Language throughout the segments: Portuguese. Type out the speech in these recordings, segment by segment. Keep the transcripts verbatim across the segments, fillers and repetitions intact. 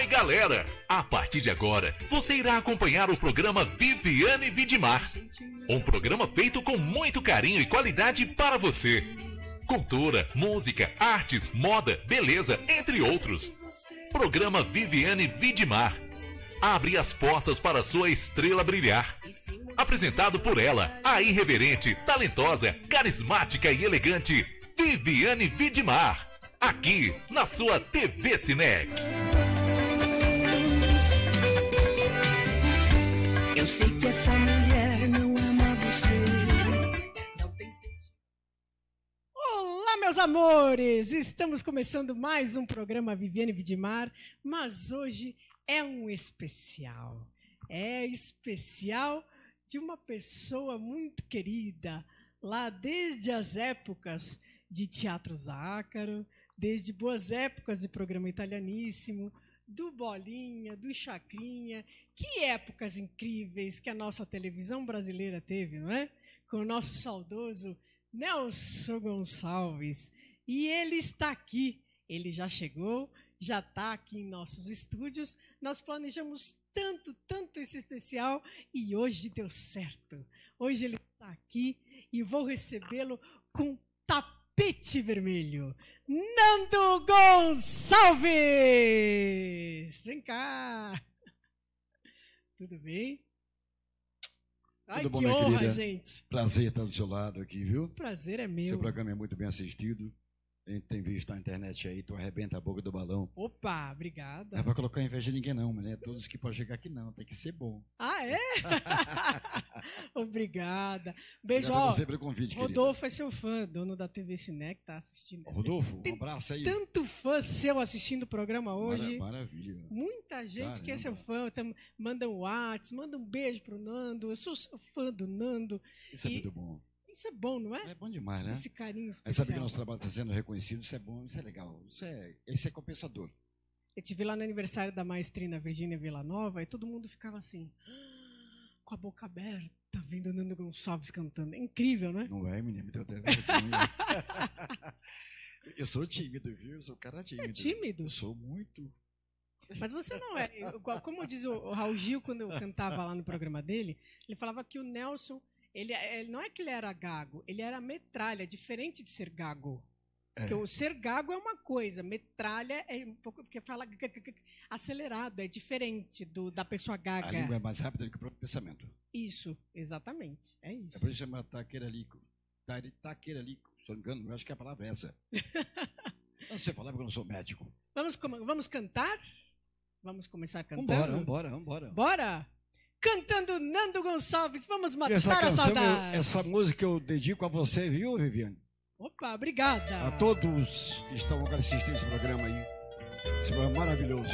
Oi, galera! A partir de agora, você irá acompanhar o programa Viviane Vidimar. Um programa feito com muito carinho e qualidade para você. Cultura, música, artes, moda, beleza, entre outros. Programa Viviane Vidimar. Abre as portas para sua estrela brilhar. Apresentado por ela, a irreverente, talentosa, carismática e elegante Viviane Vidimar. Aqui na sua T V Cinec. Eu sei que essa mulher não ama você. Não tem sentido. Olá, meus amores! Estamos começando mais um programa Viviane Vidimar, mas hoje é um especial. É especial de uma pessoa muito querida, lá desde as épocas de Teatro Zácaro, desde boas épocas de programa Italianíssimo, do Bolinha, do Chacrinha. Que épocas incríveis que a nossa televisão brasileira teve, não é? Com o nosso saudoso Nelson Gonçalves. E ele está aqui, ele já chegou, já está aqui em nossos estúdios. Nós planejamos tanto, tanto esse especial e hoje deu certo. Hoje ele está aqui e vou recebê-lo com tapete vermelho. Nando Gonçalves! Vem cá! Tudo bem? Ai, Tudo bom, que minha honra, querida? gente. Prazer estar do seu lado aqui, viu? O prazer é meu. Seu programa é muito bem assistido. A gente tem visto na internet aí, tu arrebenta a boca do balão. Opa, obrigada. Não é pra colocar inveja de ninguém não, mas não é todos que podem chegar aqui não, tem que ser bom. Ah, é? Obrigada. Beijo, Obrigado ó. a você pelo convite, Rodolfo é seu fã, dono da T V Cinec, tá assistindo. querida. Rodolfo, Tem um abraço aí. Tanto fã seu assistindo o programa hoje. Mara- Maravilha. Muita gente Caramba. que é seu fã, tam- manda um WhatsApp, manda um beijo pro Nando. Eu sou fã do Nando. Isso é E- muito bom. Isso é bom, não é? É bom demais, né? Esse carinho Mas especial. sabe que nosso trabalho está sendo reconhecido, isso é bom, isso é legal. Isso é, isso é compensador. Eu tive lá no aniversário da maestrina Virgínia Villanova e todo mundo ficava assim, com a boca aberta, vendo o Nando Gonçalves cantando. É incrível, né? Não é, menino? Me deu até vergonha. Eu sou tímido, viu? Eu sou um cara Você tímido. é tímido? Eu sou muito. Mas você não é. Eu- Como diz o o Raul Gil, quando eu cantava lá no programa dele, ele falava que o Nelson, ele, ele não é que ele era gago, ele era metralha, diferente de ser gago. É. Porque o ser gago é uma coisa, metralha é um pouco, porque fala g- g- g- acelerado, é diferente do, da pessoa A gaga. língua é mais rápida do que o próprio pensamento. Isso, exatamente, é isso. É por isso que chama taqueralico. Ta- Taqueralico, se não me engano, eu acho que a palavra é essa. Eu não sei falar porque eu não sou médico. Vamos, com- vamos cantar? Vamos começar cantando? Vambora, vambora, vambora. Bora! Cantando Nando Gonçalves, vamos E matar essa a canção, eu- saudade. essa música eu dedico a você, viu, Viviane? Opa, obrigada. A todos que estão agora assistindo esse programa aí. Esse programa maravilhoso.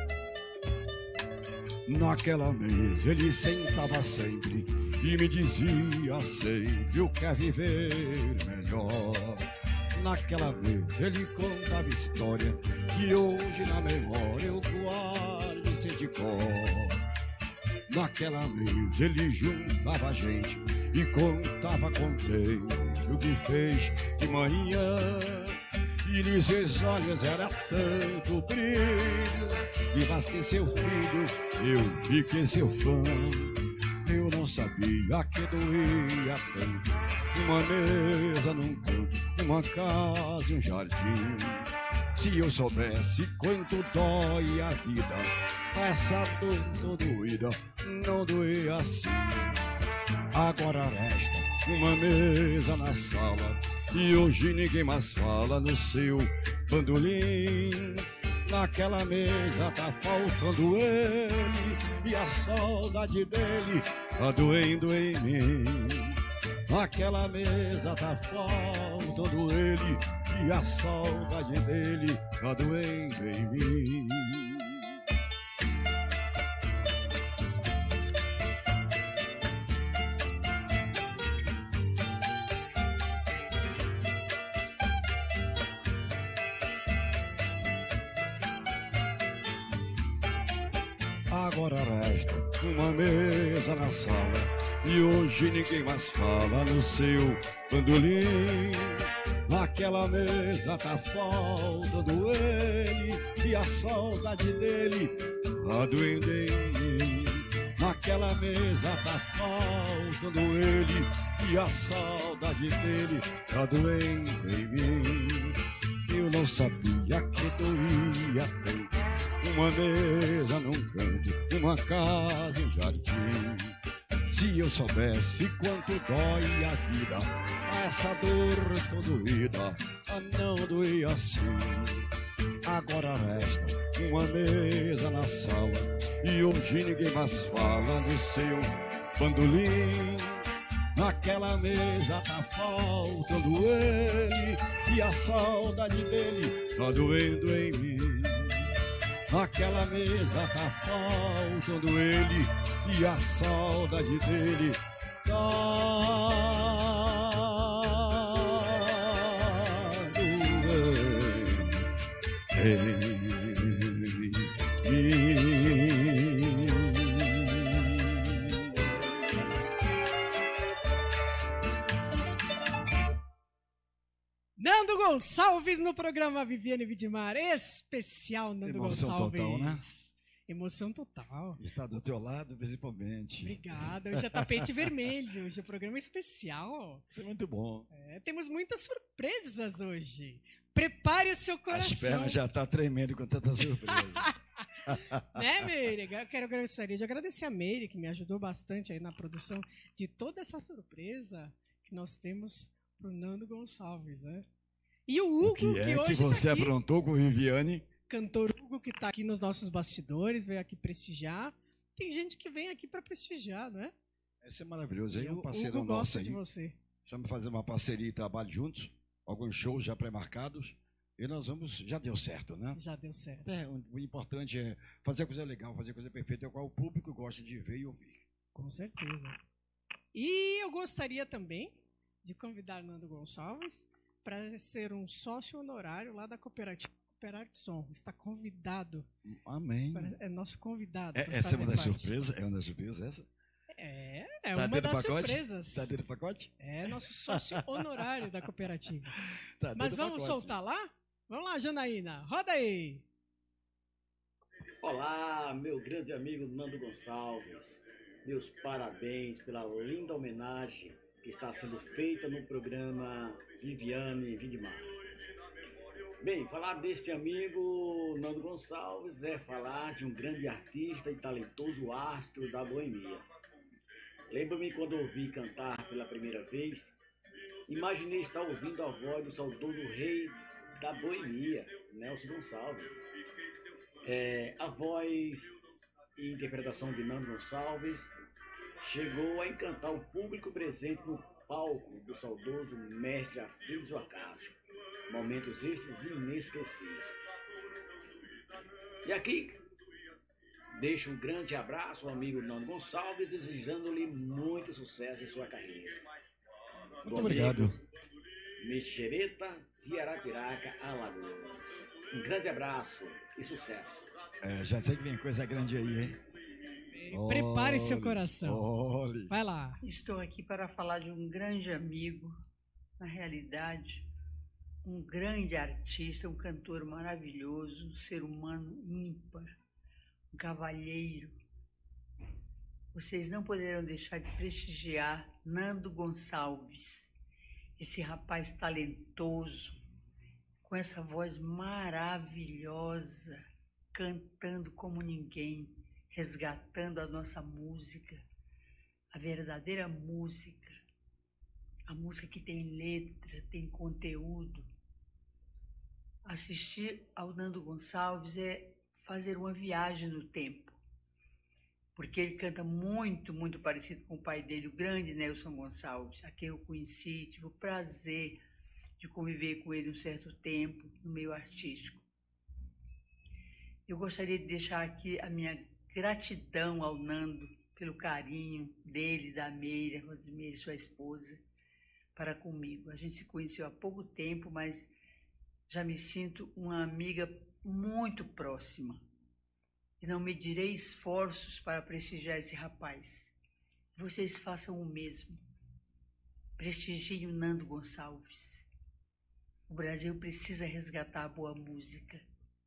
Naquela mesa ele sentava sempre e me dizia sempre o que é viver melhor. Naquela vez ele contava história que hoje na memória eu guardo sem de cor. Naquela mesa ele juntava a gente e contava contente o que fez de manhã. E nos seus olhos era tanto brilho, e mas que seu filho, eu fiquei seu fã. Eu não sabia que doía tanto uma mesa num canto, uma casa, um jardim. Se eu soubesse quanto dói a vida, essa dor doída não doía assim. Agora resta uma mesa na sala e hoje ninguém mais fala no seu bandolim. Naquela mesa tá faltando ele e a saudade dele tá doendo em mim. Naquela mesa tá faltando ele e a saudade dele tá doendo em mim. Agora resta uma mesa na sala e hoje ninguém mais fala no seu bandolim. Naquela mesa tá faltando ele e a saudade dele tá doendo em mim. Naquela mesa tá faltando ele e a saudade dele tá doendo em mim. Eu não sabia que doía tanto uma mesa num canto, uma casa, um jardim. Se eu soubesse quanto dói a vida, essa dor tão doída, não doía assim. Agora resta uma mesa na sala e hoje ninguém mais fala do seu bandolim. Naquela mesa tá faltando ele e a saudade dele tá doendo em mim. Naquela mesa tá faltando ele e a saudade dele tá doendo em mim. Nando Gonçalves no programa Viviane Vidimar, especial Nando Emoção Gonçalves. total, né? Emoção total. Está do teu lado, principalmente. Obrigada. Hoje é tapete vermelho, hoje é um programa especial. Isso é muito bom. É, temos muitas surpresas hoje. Prepare o seu coração. As pernas já estão tremendo com tanta surpresa. Né, Meire? Eu quero gostaria de agradecer a Meire, que me ajudou bastante aí na produção de toda essa surpresa que nós temos pro Nando Gonçalves, né? E o Hugo, O que é que que, hoje você tá aqui, aprontou com o Viviane? cantor Hugo, que está aqui nos nossos bastidores, veio aqui prestigiar. Tem gente que vem aqui para prestigiar, não é? Isso é maravilhoso. Aí E um o parceiro Hugo nosso gosta aí. de você. Estamos fazendo uma parceria e trabalho juntos. Alguns shows já pré-marcados. E nós vamos... Já deu certo, né? Já deu certo. É, o, o importante é fazer coisa legal, fazer coisa perfeita, é o qual o público gosta de ver e ouvir. Com certeza. E eu gostaria também de convidar Nando Gonçalves para ser um sócio honorário lá da cooperativa Cooperartson. Está convidado. Amém. Para- é nosso convidado. É, para essa é uma fazer das parte. surpresas? É uma das surpresas essa? É, Tá é uma dentro do das pacote? surpresas. Tá dentro do pacote? É nosso sócio honorário da cooperativa. Tá dentro Mas do vamos pacote. soltar lá? Vamos lá, Janaína. Roda aí. Olá, meu grande amigo Nando Gonçalves. Meus parabéns pela linda homenagem que está sendo feita no programa Viviane Vidimar. Bem, falar deste amigo Nando Gonçalves é falar de um grande artista e talentoso astro da boemia. Lembro-me quando ouvi cantar pela primeira vez, imaginei estar ouvindo a voz do saudoso rei da boemia, Nelson Gonçalves. É, a voz e interpretação de Nando Gonçalves chegou a encantar o público presente no palco do saudoso mestre Aflísio Acácio. Momentos estes inesquecíveis. E aqui, deixo um grande abraço ao amigo Nando Gonçalves, desejando-lhe muito sucesso em sua carreira. Muito obrigado. Mexereta de Arapiraca, Alagoas. Um grande abraço e sucesso. É, já sei que vem coisa grande aí, hein? Prepare seu Olhe, coração. Olhe. Vai lá. Estou aqui para falar de um grande amigo, na realidade, um grande artista, um cantor maravilhoso, um ser humano ímpar, um cavalheiro. Vocês não poderão deixar de prestigiar Nando Gonçalves, esse rapaz talentoso, com essa voz maravilhosa, cantando como ninguém, resgatando a nossa música, a verdadeira música, a música que tem letra, tem conteúdo. Assistir ao Nando Gonçalves é fazer uma viagem no tempo, porque ele canta muito, muito parecido com o pai dele, o grande Nelson Gonçalves, a quem eu conheci, tive o prazer de conviver com ele um certo tempo no meio artístico. Eu gostaria de deixar aqui a minha gratidão ao Nando pelo carinho dele, da Meire, Rosimeire, sua esposa, para comigo. A gente se conheceu há pouco tempo, mas já me sinto uma amiga muito próxima. E não medirei esforços para prestigiar esse rapaz. Vocês façam o mesmo. Prestigiem o Nando Gonçalves. O Brasil precisa resgatar a boa música.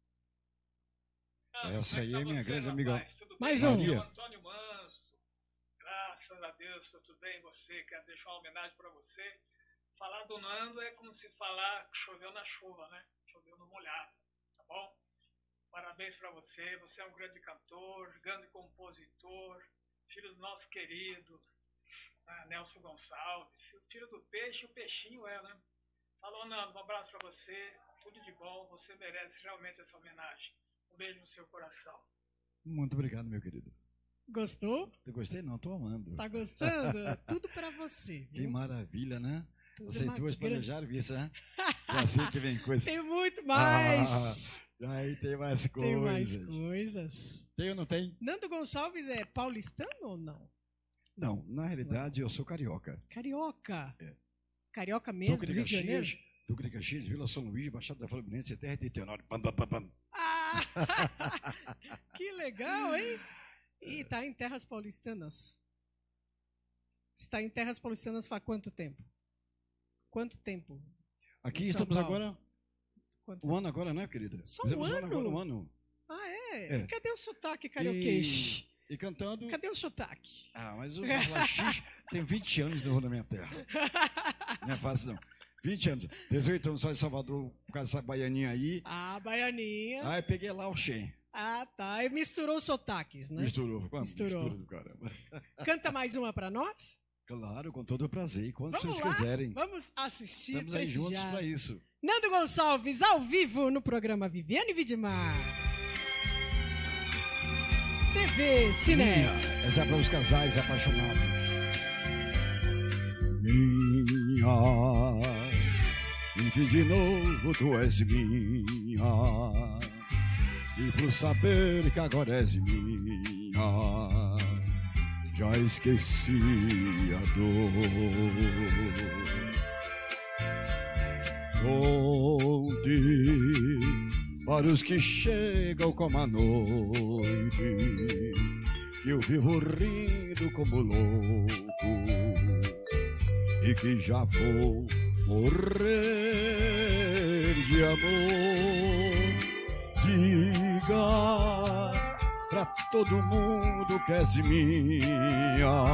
Essa aí é minha grande amiga. Mais bem? um. Maria. Antônio Manso. Graças a Deus, tá tudo bem? Você, quero deixar uma homenagem para você. Falar do Nando é como se falar que choveu na chuva, né? Choveu no molhado, tá bom? Parabéns para você. Você é um grande cantor, grande compositor, filho do nosso querido né, Nelson Gonçalves. O filho do peixe, o peixinho é, né? Falou, Nando, um abraço para você. Tudo de bom. Você merece realmente essa homenagem. Um beijo no seu coração. Muito obrigado, meu querido. Gostou? Eu gostei não, tô amando. Tá gostando? Tudo pra você, Que viu? maravilha, né? Tudo Vocês uma duas grande- planejaram isso, né? É assim que vem coisa. Tem muito mais. Ah, aí tem mais coisas. Tem mais coisas. Tem ou não tem? Nando Gonçalves é paulistano ou não? Não, na realidade eu sou carioca. Carioca. É. Carioca mesmo, Duque de Rio de Janeiro? Caxias, Duque de Caxias, Vila São Luís, Baixada da Fluminense, Terra de Tenório. Pam, pam, pam, pam. Ah, que legal, hein? E tá em terras paulistanas. Está em terras paulistanas faz quanto tempo? Quanto tempo? Aqui Em São estamos Paulo. agora, Quanto um ano agora, né, querida? Só um Fizemos ano? agora, um ano. Ah, é? É. Cadê o sotaque carioquês? E cantando... Cadê o sotaque? Ah, mas o Laxix tem vinte anos de rua na minha terra. Não é fácil, não. vinte anos. dezoito anos só em Salvador, por causa dessa baianinha aí. Ah, baianinha. Aí peguei lá o Xen. Ah, tá. E misturou os sotaques, né? Misturou. Ficou uma Misturou. mistura do caramba. Canta mais uma pra nós? Claro, com todo o prazer. E quando Vamos vocês lá? quiserem. Vamos assistir, Estamos aí juntos prestigiar. para isso. Nando Gonçalves, ao vivo, no programa Viviane Vidmar. T V Cine. Minha, essa é para os casais apaixonados. Minha, e que de novo tu és minha, e por saber que agora és minha, já esqueci a dor. Conte para os que chegam como a noite, que eu vivo rindo como louco e que já vou morrer de amor. Diga pra todo mundo que és minha.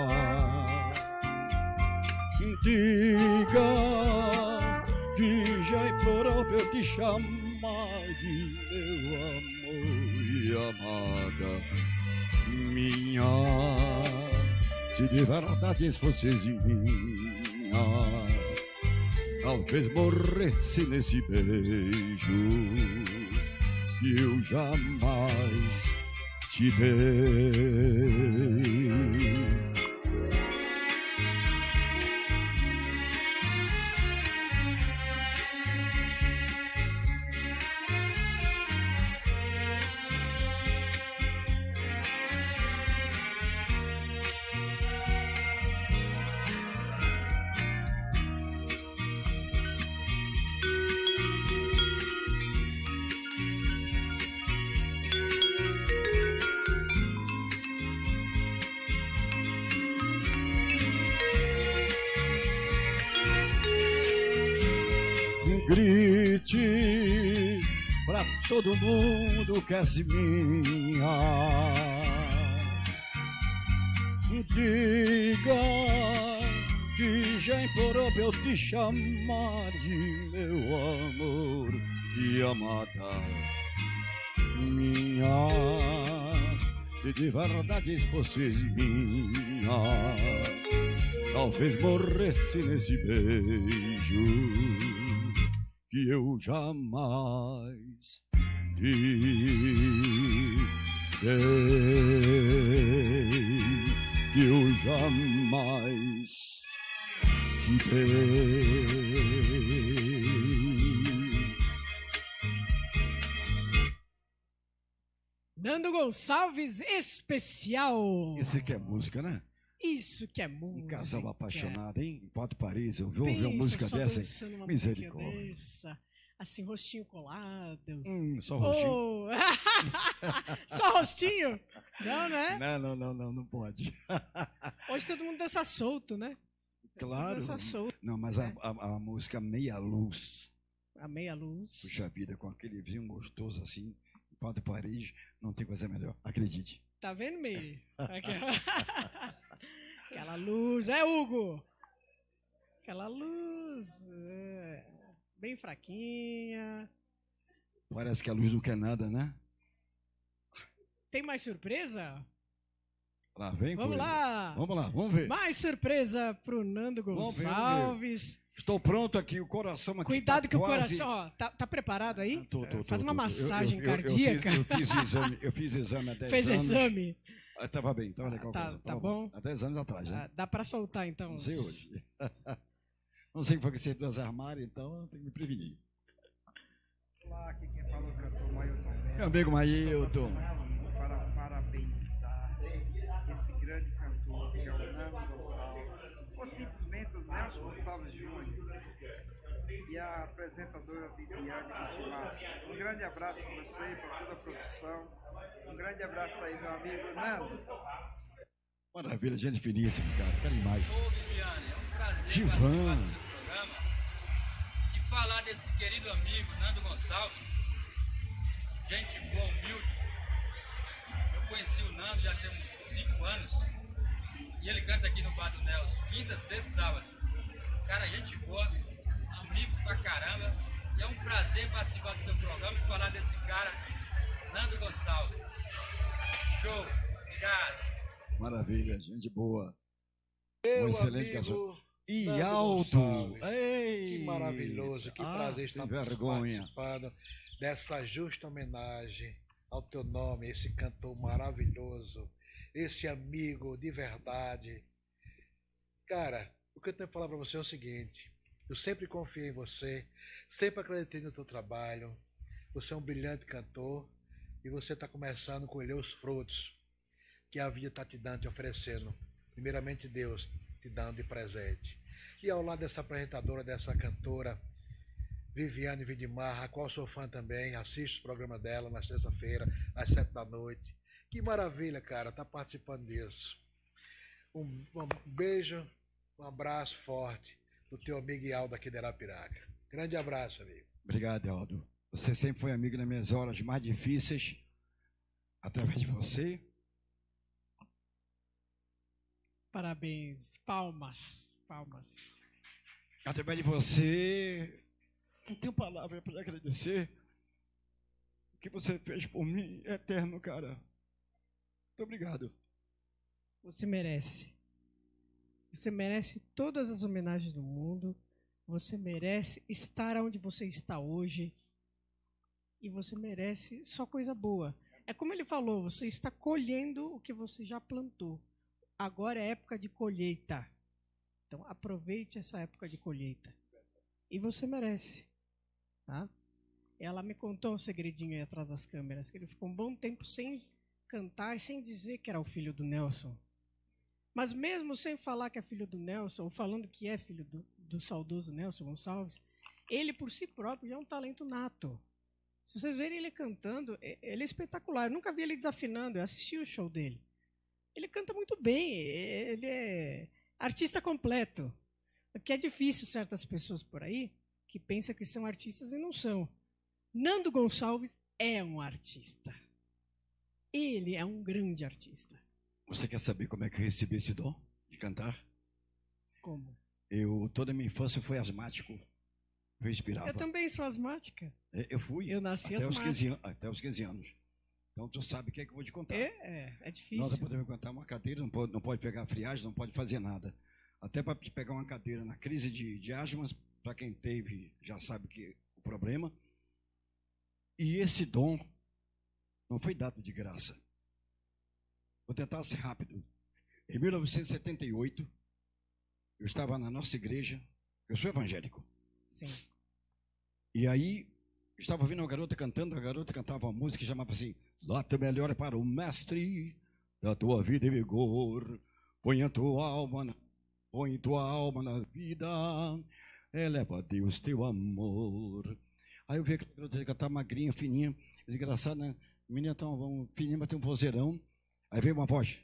Diga que já implorou pra eu te chamar de meu amor e amada minha. Se de verdade fosses minha, talvez morresse nesse beijo que eu jamais te dei. Grite pra todo mundo que és minha. Diga que já implorou pra eu te chamar de meu amor e amada minha. Se de verdade fosses minha, talvez morresse nesse beijo que eu jamais te dei, que eu jamais te dei. Nando Gonçalves especial. Esse que é música, né? Isso que é música. Um casal apaixonado, hein? Em Porto Paris, eu vou ouvir uma Pensa música só dessa, hein? dançando uma Misericórdia. música dessa. Assim, rostinho colado. Hum, só roxinho. Oh. Só rostinho? Não, né? Não, não, não, não, não pode. Hoje todo mundo dança solto, né? Claro. Dança solto. Não, mas a, a, a música Meia Luz, a meia luz. Puxa vida, com aquele vinho gostoso assim, pau de Paris, não tem coisa melhor, acredite. Tá vendo, Meire? Aquela... Aquela luz, é, Hugo? Aquela luz, é, bem fraquinha. Parece que a luz não quer nada, né? Tem mais surpresa? Lá vem Vamos coisa. lá. Vamos lá, vamos ver. Mais surpresa pro Nando Vamos ver, Gonçalves. Estou pronto aqui, o coração aqui. Cuidado tá que quase... o coração, ó, tá, tá preparado aí? Ah, tô, tô, tô, Faz uma tô, tô. massagem eu, eu, cardíaca. Eu, eu, fiz, eu, fiz exame, eu fiz exame há dez Fez anos. exame? Ah, tava bem, tava legal. Ah, tá, coisa, tá tava bom. Há dez anos atrás, né? Ah, dá pra soltar, então. Não sei hoje. Não sei o que foi que vocês duas armaram, então eu tenho que me prevenir. Olá, aqui quem fala é o cantor Mailton Neves. Meu amigo Mailton. Para parabenizar esse grande cantor que é o Nando Gonçalves, ou simplesmente o Nelson Gonçalves Júnior, e a apresentadora Viviane Vitimar. Um grande abraço para você e para toda a produção. Um grande abraço aí, meu amigo Nando. Maravilha, gente finíssima, cara. Quero demais. Ô, Viviane, é um prazer Givan. participar do seu programa e falar desse querido amigo Nando Gonçalves, gente boa, humilde. Eu conheci o Nando já tem uns cinco anos e ele canta aqui no Bar do Nelson, quinta, sexta e sábado. Cara, gente boa, amigo pra caramba, e é um prazer participar do seu programa e falar desse cara, Nando Gonçalves. Show, obrigado. Maravilha, gente boa. Meu um excelente amigo cantor. E Nando alto. Gonçalves. Ei. Que maravilhoso, que Ah, prazer sem estar vergonha. participando dessa justa homenagem ao teu nome, esse cantor maravilhoso, esse amigo de verdade. Cara, o que eu tenho que falar para você é o seguinte: eu sempre confiei em você, sempre acreditei no teu trabalho. Você é um brilhante cantor e você está começando a colher os frutos que a vida está te dando, te oferecendo. Primeiramente Deus te dando de presente. E ao lado dessa apresentadora, dessa cantora, Viviane Vidimar, a qual sou fã também, assisto o programa dela na sexta-feira, às sete da noite. Que maravilha, cara, tá participando disso. Um, um beijo, um abraço forte do teu amigo Aldo aqui de Arapiraca. Grande abraço, amigo. Obrigado, Aldo. Você sempre foi amigo nas minhas horas mais difíceis, através de você. Parabéns, palmas, palmas. Através de você, não tenho palavra para agradecer. O que você fez por mim é eterno, cara. Muito obrigado. Você merece. Você merece todas as homenagens do mundo. Você merece estar onde você está hoje. E você merece só coisa boa. É como ele falou, você está colhendo o que você já plantou. Agora é época de colheita. Então, aproveite essa época de colheita. E você merece. Tá? Ela me contou um segredinho aí atrás das câmeras, que ele ficou um bom tempo sem cantar e sem dizer que era o filho do Nelson. Mas mesmo sem falar que é filho do Nelson, ou falando que é filho do, do saudoso Nelson Gonçalves, ele por si próprio já é um talento nato. Se vocês verem ele cantando, ele é espetacular. Eu nunca vi ele desafinando, eu assisti o show dele. Ele canta muito bem, ele é artista completo. O que é difícil certas pessoas por aí que pensam que são artistas e não são. Nando Gonçalves é um artista. Ele é um grande artista. Você quer saber como é que eu recebi esse dom de cantar? Como? Eu, toda a minha infância fui asmático. Eu respirava. Eu também sou asmática. Eu fui. Eu nasci até asmática. Os quinze, até os quinze anos. Então tu sabe o que é que eu vou te contar. É, é, é difícil. Nós não podemos contar uma cadeira, não pode, não pode pegar friagem, não pode fazer nada. Até para pegar uma cadeira na crise de, de asmas, para quem teve, já sabe que o problema. E esse dom não foi dado de graça. Vou tentar ser rápido. Em mil novecentos e setenta e oito, eu estava na nossa igreja, eu sou evangélico. Sim. E aí, estava ouvindo uma garota cantando, a garota cantava uma música que chamava assim: lá teu melhor para o mestre da tua vida e vigor, põe a tua alma na, põe tua alma na vida, eleva a Deus teu amor. Aí eu vi aquela garota cantar magrinha, fininha, desgraçada, né? Menina tão fininha, mas tem um vozeirão. Aí veio uma voz.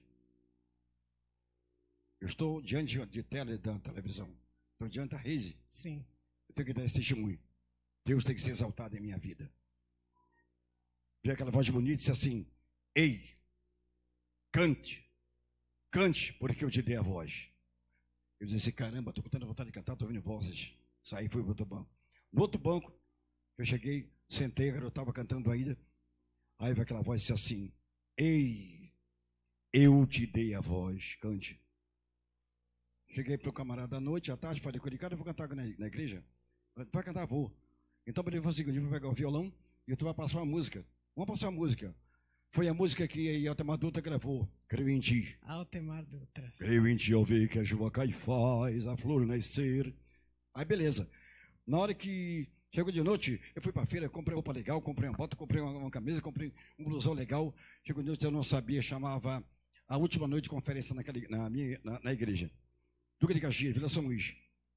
Eu estou diante de tela da televisão, estou diante da Reise. Sim. Eu tenho que dar esse testemunho. Deus tem que ser exaltado em minha vida. Vi aquela voz bonita e disse assim: ei, cante, cante, porque eu te dei a voz. Eu disse: caramba, estou com tanta vontade de cantar, estou ouvindo vozes. Saí, fui para outro banco. No outro banco, eu cheguei, sentei, eu estava cantando ainda. Aí veio aquela voz e disse assim: ei, eu te dei a voz, cante. Cheguei para o camarada à noite, à tarde, falei com ele: cara, eu vou cantar na, na igreja. Vai cantar, vou. Então ele falou o seguinte: eu vou pegar o violão e tu vai passar uma música. Vamos passar uma música. Foi a música que a Altemar Dutra gravou. Creio em ti. Altemar Dutra. Creio em ti, ao ver que a chuva cai e faz a flor nascer. Aí beleza. Na hora que chegou de noite, eu fui para a feira, comprei roupa legal, comprei uma bota, comprei uma, uma camisa, comprei um blusão legal. Chegou de noite, eu não sabia, chamava a última noite de conferência naquela, na, minha, na, na igreja. Duque de Caxias, Vila São Luís.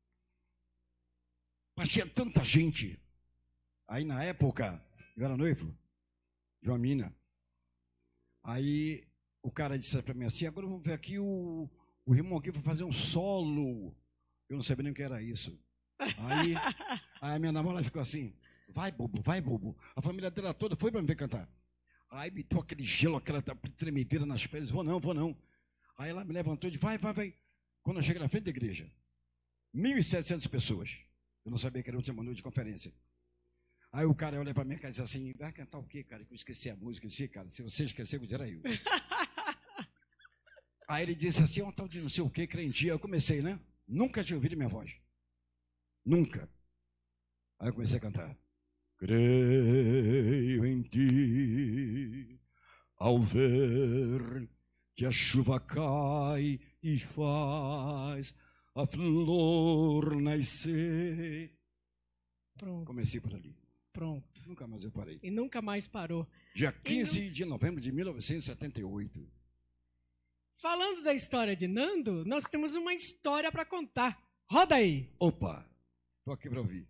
Mas tinha tanta gente. Aí na época, eu era noivo de uma mina. Aí o cara disse para mim assim: agora vamos ver aqui o, o irmão aqui vai fazer um solo. Eu não sabia nem o que era isso. Aí, aí a minha namorada ficou assim: vai, bobo, vai, bobo. A família dela toda foi para me ver cantar. Aí me deu aquele gelo, aquela tremedeira nas pernas. Vou não, vou não. Aí ela me levantou e disse: vai, vai, vai. Quando eu cheguei na frente da igreja, mil e setecentas pessoas. Eu não sabia que era a última noite de conferência. Aí o cara olha para mim e disse assim: vai cantar o quê, cara? Que eu esqueci a música. Eu disse: cara, se você esqueceu, era eu. Aí ele disse assim: um tal de não sei o quê, crendia. Eu comecei, né? Nunca tinha ouvido minha voz. Nunca. Aí eu comecei a cantar: creio em ti, ao ver que a chuva cai e faz a flor nascer. Pronto. Comecei por ali. Pronto. Nunca mais eu parei. E nunca mais parou. Dia quinze de novembro de mil novecentos e setenta e oito. Falando da história de Nando, nós temos uma história para contar. Roda aí. Opa, estou aqui para ouvir.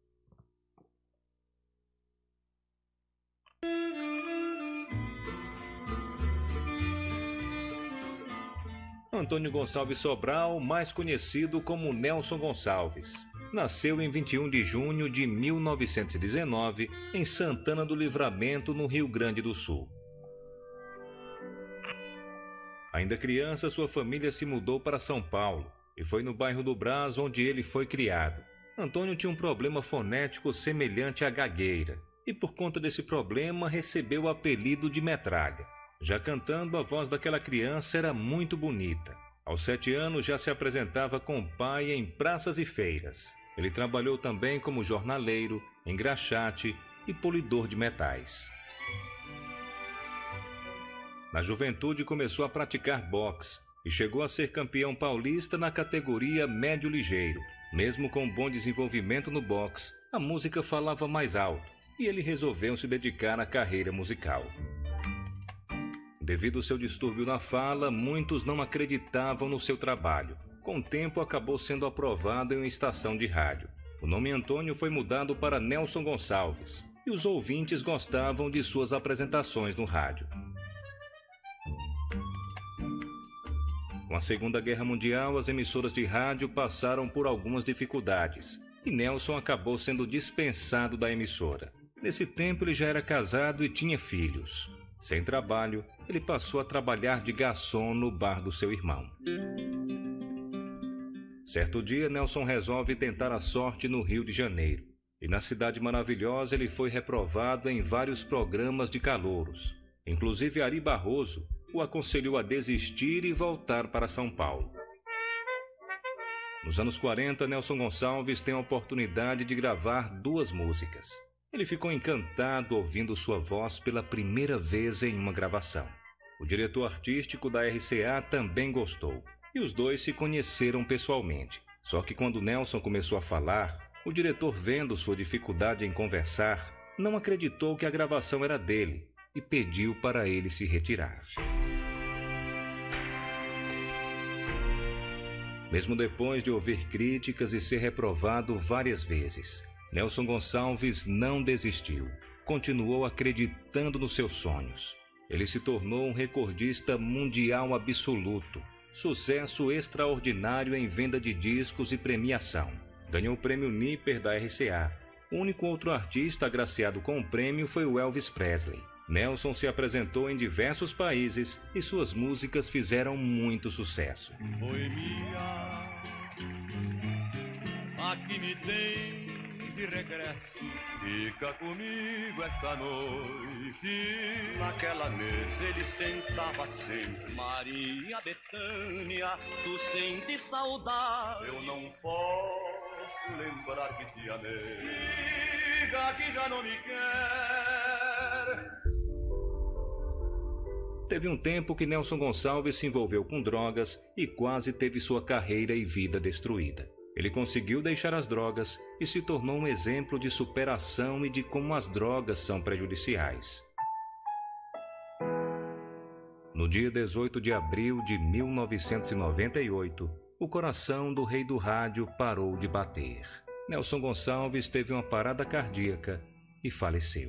Antônio Gonçalves Sobral, mais conhecido como Nelson Gonçalves, nasceu em vinte e um de junho de mil novecentos e dezenove em Santana do Livramento, no Rio Grande do Sul. Ainda criança, sua família se mudou para São Paulo e foi no bairro do Brás onde ele foi criado. Antônio tinha um problema fonético semelhante à gagueira e por conta desse problema recebeu o apelido de Metralha. Já cantando, a voz daquela criança era muito bonita. Aos sete anos já se apresentava com o pai em praças e feiras. Ele trabalhou também como jornaleiro, engraxate e polidor de metais. Na juventude começou a praticar boxe e chegou a ser campeão paulista na categoria médio ligeiro. Mesmo com bom desenvolvimento no boxe, a música falava mais alto e ele resolveu se dedicar à carreira musical. Devido ao seu distúrbio na fala, muitos não acreditavam no seu trabalho. Com o tempo, acabou sendo aprovado em uma estação de rádio. O nome Antônio foi mudado para Nelson Gonçalves, e os ouvintes gostavam de suas apresentações no rádio. Com a Segunda Guerra Mundial, as emissoras de rádio passaram por algumas dificuldades, e Nelson acabou sendo dispensado da emissora. Nesse tempo, ele já era casado e tinha filhos. Sem trabalho, ele passou a trabalhar de garçom no bar do seu irmão. Certo dia, Nelson resolve tentar a sorte no Rio de Janeiro. E na Cidade Maravilhosa ele foi reprovado em vários programas de calouros. Inclusive Ari Barroso o aconselhou a desistir e voltar para São Paulo. Nos anos quarenta, Nelson Gonçalves tem a oportunidade de gravar duas músicas. Ele ficou encantado ouvindo sua voz pela primeira vez em uma gravação. O diretor artístico da R C A também gostou, e os dois se conheceram pessoalmente. Só que quando Nelson começou a falar, o diretor, vendo sua dificuldade em conversar, não acreditou que a gravação era dele e pediu para ele se retirar. Mesmo depois de ouvir críticas e ser reprovado várias vezes, Nelson Gonçalves não desistiu. Continuou acreditando nos seus sonhos. Ele se tornou um recordista mundial absoluto. Sucesso extraordinário em venda de discos e premiação. Ganhou o prêmio Nipper da R C A O único outro artista agraciado com o prêmio foi o Elvis Presley. Nelson se apresentou em diversos países e suas músicas fizeram muito sucesso. Foi minha, aqui me tem de regresso. Fica comigo esta noite. Naquela mesa ele sentava sempre. Maria Bethânia, tu sentes saudade. Eu não posso lembrar que te amei. Diga que já não me quer. Teve um tempo que Nelson Gonçalves se envolveu com drogas e quase teve sua carreira e vida destruída. Ele conseguiu deixar as drogas e se tornou um exemplo de superação e de como as drogas são prejudiciais. No dia dezoito de abril de mil novecentos e noventa e oito, o coração do rei do rádio parou de bater. Nelson Gonçalves teve uma parada cardíaca e faleceu.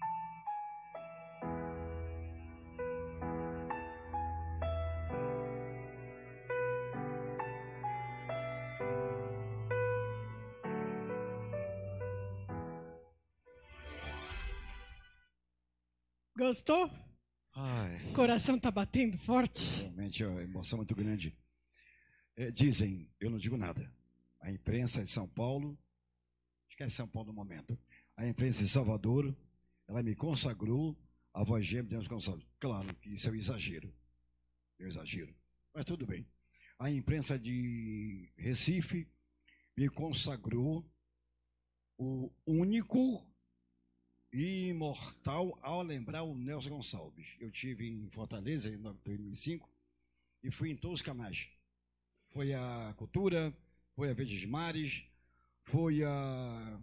Gostou? Ai. O coração tá batendo forte. Realmente é uma emoção muito grande. É, dizem, eu não digo nada, a imprensa de São Paulo, acho que é São Paulo no momento, a imprensa de Salvador, ela me consagrou a voz gêmea de Nelson Gonçalves. Claro que isso é um exagero, é um exagero, mas tudo bem. A imprensa de Recife me consagrou o único e imortal ao lembrar o Nelson Gonçalves. Eu tive em Fortaleza em dois mil e cinco e fui em todos os canais. Foi a Cultura, foi a Verdes Mares, foi a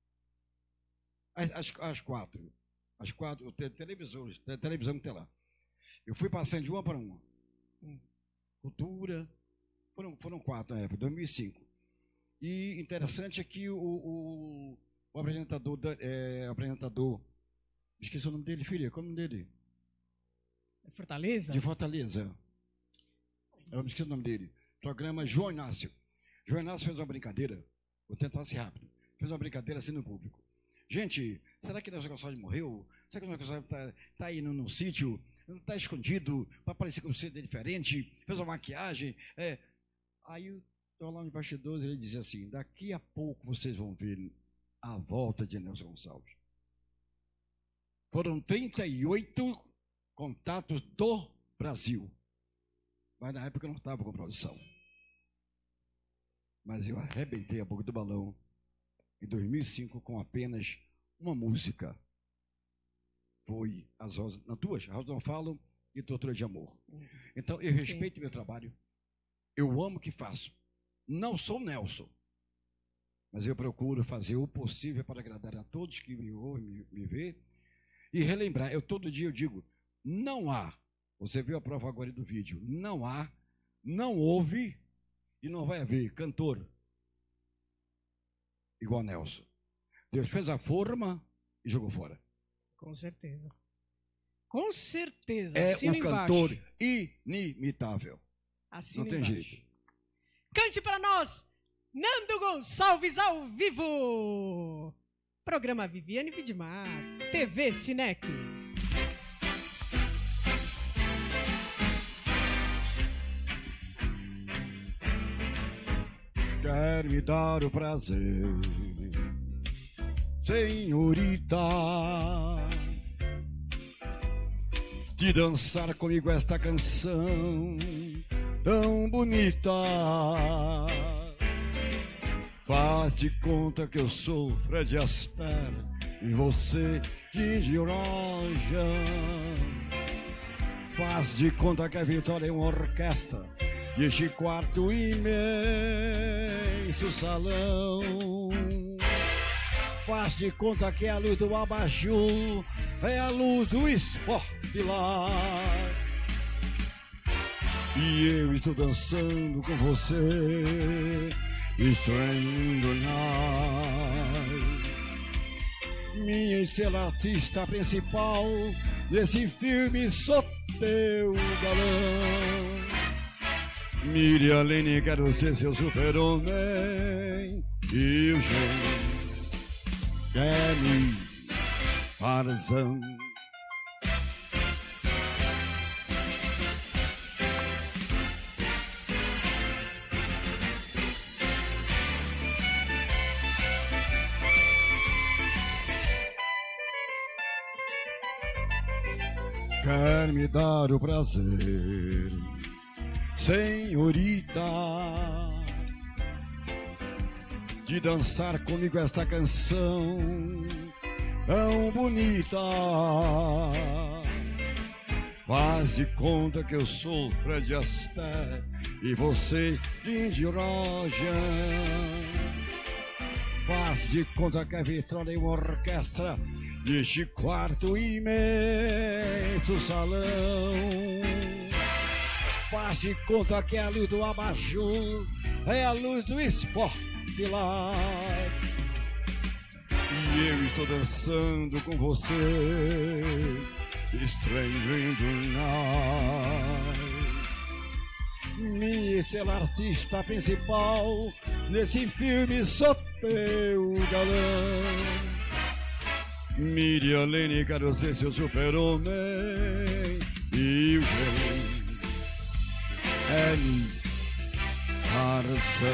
as, as quatro, as quatro televisores, televisão que tem lá. Eu fui passando de uma para uma. Cultura, foram, foram quatro na época, dois mil e cinco. E interessante é que o, o O apresentador, é, apresentador, esqueci o nome dele, filha, qual é o nome dele? Fortaleza? De Fortaleza. Eu me esqueci o nome dele. Programa João Inácio. João Inácio fez uma brincadeira, vou tentar ser rápido, fez uma brincadeira assim no público. Gente, será que Nelson Gonçalves morreu? Será que Nelson Gonçalves está tá aí no, no sítio? Não está escondido, para parecer que você é diferente? Fez uma maquiagem? É. Aí eu estou lá nos bastidores e ele dizia assim, daqui a pouco vocês vão ver a volta de Nelson Gonçalves. Foram trinta e oito contatos do Brasil. Mas na época eu não estava com produção. Mas eu arrebentei a boca do balão em dois mil e cinco com apenas uma música. Foi As Rosas, não, duas, As Rosas Não Falam e Tortura de Amor. Então eu respeito o meu trabalho. Eu amo o que faço. Não sou Nelson. Mas eu procuro fazer o possível para agradar a todos que me ouvem, me, me vê. E relembrar, eu todo dia eu digo, não há, você viu a prova agora do vídeo, não há, não houve e não vai haver cantor igual a Nelson. Deus fez a forma e jogou fora. Com certeza. Com certeza. É Assina um cantor embaixo. inimitável. Assina não tem embaixo. jeito. Cante para nós! Nando Gonçalves ao vivo! Programa Viviane Vidmar, T V Cinec. Quer me dar o prazer, senhorita, de dançar comigo esta canção tão bonita. Faz de conta que eu sou Fred Astaire e você Gigi Roja. Faz de conta que a Vitória é uma orquestra e este quarto imenso salão. Faz de conta que a luz do abajur é a luz do esporte lá. E eu estou dançando com você, Strange Night. Minha estrela artista principal desse filme, sou teu galã. Miriam Lene, quero ser seu super-homem. E o Gênio, Demi Tarzan. Quer me dar o prazer, senhorita, de dançar comigo esta canção tão bonita. Faz de conta que eu sou Fred Astaire e você Ginger Rogers. Faz de conta que a vitrola é uma orquestra deste quarto imenso salão. Faz de conta que a luz do abajur é a luz do Spotlight. E eu estou dançando com você, Strangling the Night. Minha estrela artista principal, nesse filme sou teu galã. Miriam Lene, quero ser seu super-homem. E o James M. Tarzan.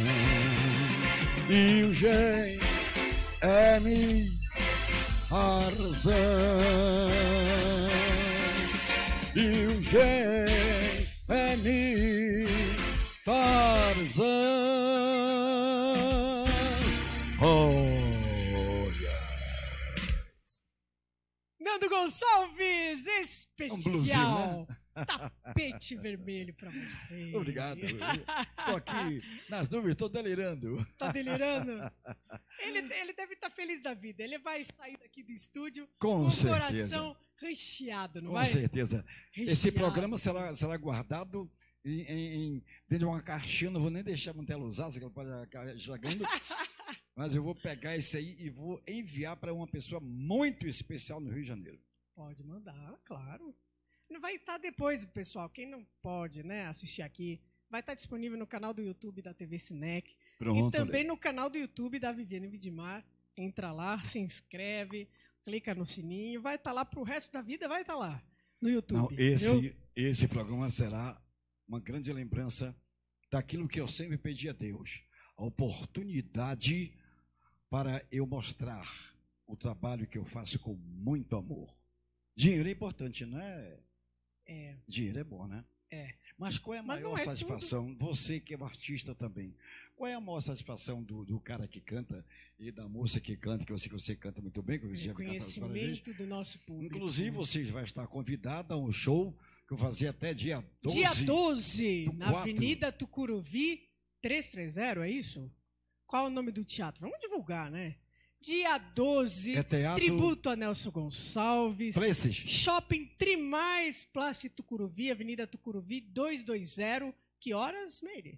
E o James M. Tarzan. E o James M. Tarzan. Oh. Nando Gonçalves, especial. Um blusinho, né? Tapete vermelho pra você. Obrigado. Estou aqui nas nuvens, estou delirando. Tá delirando? Ele, ele deve estar feliz da vida. Ele vai sair daqui do estúdio com, com o certeza. coração recheado, não com vai? Com certeza. Recheado. Esse programa será, será guardado em, em, dentro de uma caixinha. Não vou nem deixar a Mantela usar, se ela pode acabar jogando. Mas eu vou pegar esse aí e vou enviar para uma pessoa muito especial no Rio de Janeiro. Pode mandar, claro. Não vai estar depois, pessoal. Quem não pode, né, assistir aqui, vai estar disponível no canal do YouTube da T V Cinec. Pronto, e também Lê. no canal do YouTube da Viviane Vidimar. Entra lá, se inscreve, clica no sininho, vai estar lá para o resto da vida, vai estar lá no YouTube. Não, esse, esse programa será uma grande lembrança daquilo que eu sempre pedi a Deus. A oportunidade para eu mostrar o trabalho que eu faço com muito amor. Dinheiro é importante, não é? É. Dinheiro é bom, né? É. Mas qual é a Mas maior não é satisfação? tudo. Você que é um artista também. Qual é a maior satisfação do, do cara que canta e da moça que canta, que eu sei que você canta muito bem, que eu já vi cantar várias vezes. Reconhecimento do nosso público. Inclusive, vocês vão estar convidados a um show que eu fazia até dia doze. Dia doze, na quatro. Avenida Tucuruvi trezentos e trinta, é isso? Qual é o nome do teatro? Vamos divulgar, né? Dia doze, É teatro... tributo a Nelson Gonçalves. Preços. Shopping Trimais, Place Tucuruvi, Avenida Tucuruvi duzentos e vinte. Que horas, Meire?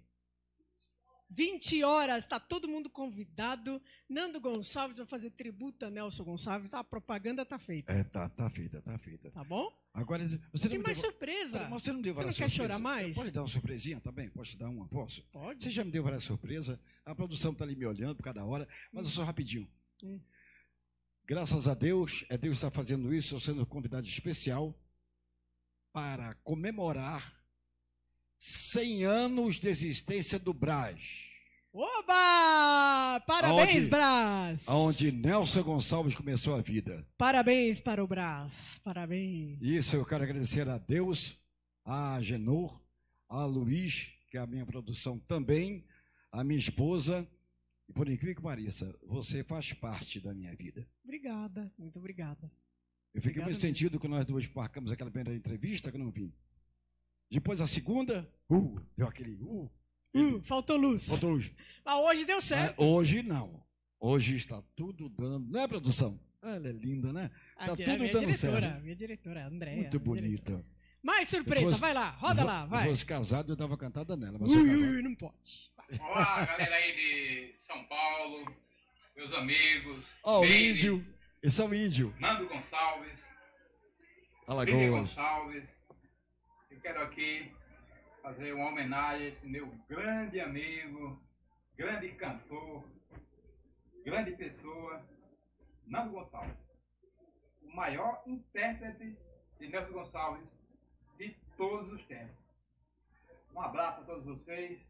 vinte horas, está todo mundo convidado. Nando Gonçalves vai fazer tributo a Nelson Gonçalves. A propaganda está feita. É, tá, tá feita, tá feita. Tá bom? Agora, você Tem não mais deu... surpresa. Mas você não deu Você não várias quer surpresas? chorar mais? Pode dar uma surpresinha também? Posso te dar uma? Posso? Pode. Você já me deu várias surpresas. A produção está ali me olhando por cada hora, mas eu só rapidinho. Hum. Graças a Deus, é Deus que está fazendo isso, eu sendo convidado especial para comemorar cem anos de existência do Brás. Oba! Parabéns, Aonde- Brás! Onde Nelson Gonçalves começou a vida. Parabéns para o Brás. Parabéns. Isso eu quero agradecer a Deus, a Genor, a Luiz, que é a minha produção também, a minha esposa. E por incrível que pareça, você faz parte da minha vida. Obrigada, muito obrigada. Eu fiquei Obrigada muito mesmo. sentido quando nós duas marcamos aquela primeira entrevista que eu não vim. Depois a segunda, uh, deu aquele uh. Uh, faltou luz. Faltou luz. Mas hoje deu certo. Ah, hoje não. Hoje está tudo dando. Não é, produção? Ela é linda, né? A Está di- a tudo minha dando diretora, certo. minha diretora, a Andréia. Muito a diretora. bonita. Mais surpresa, Se fosse- vai lá, roda se lá, fo- vai. Se fosse casado, eu dava cantada nela. Mas Ui, sou ui, casado. ui, não pode. Olá, galera aí de São Paulo, meus amigos. Ó, o Meire, índio. Esse é o índio. Nando Gonçalves, Lívia Alagoas. Gonçalves. Eu quero aqui fazer uma homenagem a esse meu grande amigo, grande cantor, grande pessoa, Nando Gonçalves, o maior intérprete de Nelson Gonçalves de todos os tempos. Um abraço a todos vocês.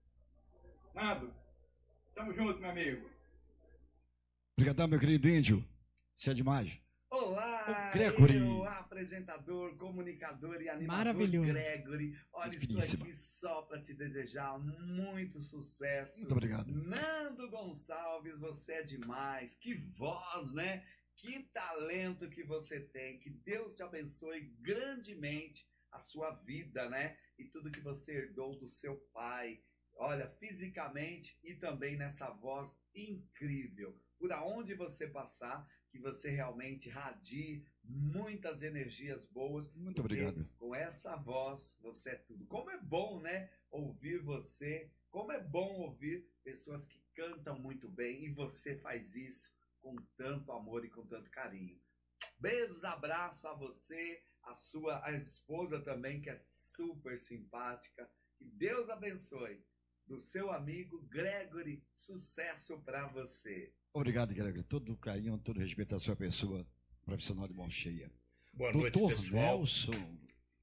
Nando, tamo junto, meu amigo. Obrigadão, meu querido índio. Você é demais. Olá, o Gregory. eu, apresentador, comunicador e animador Maravilhoso. Gregory. Olha, estou aqui só para te desejar muito sucesso. Muito obrigado. Nando Gonçalves, você é demais. Que voz, né? Que talento que você tem. Que Deus te abençoe grandemente a sua vida, né? E tudo que você herdou do seu pai. Olha, fisicamente e também nessa voz incrível. Por aonde você passar, que você realmente radie muitas energias boas. Muito obrigado. Com essa voz, você é tudo. Como é bom, né? Ouvir você. Como é bom ouvir pessoas que cantam muito bem. E você faz isso com tanto amor e com tanto carinho. Beijos, abraço a você, a sua a esposa também, que é super simpática. Que Deus abençoe. Do seu amigo Gregory, sucesso para você. Obrigado, Gregory. Todo carinho, todo respeito à sua pessoa, profissional de mão cheia. Boa Doutor noite, pessoal. Nelson.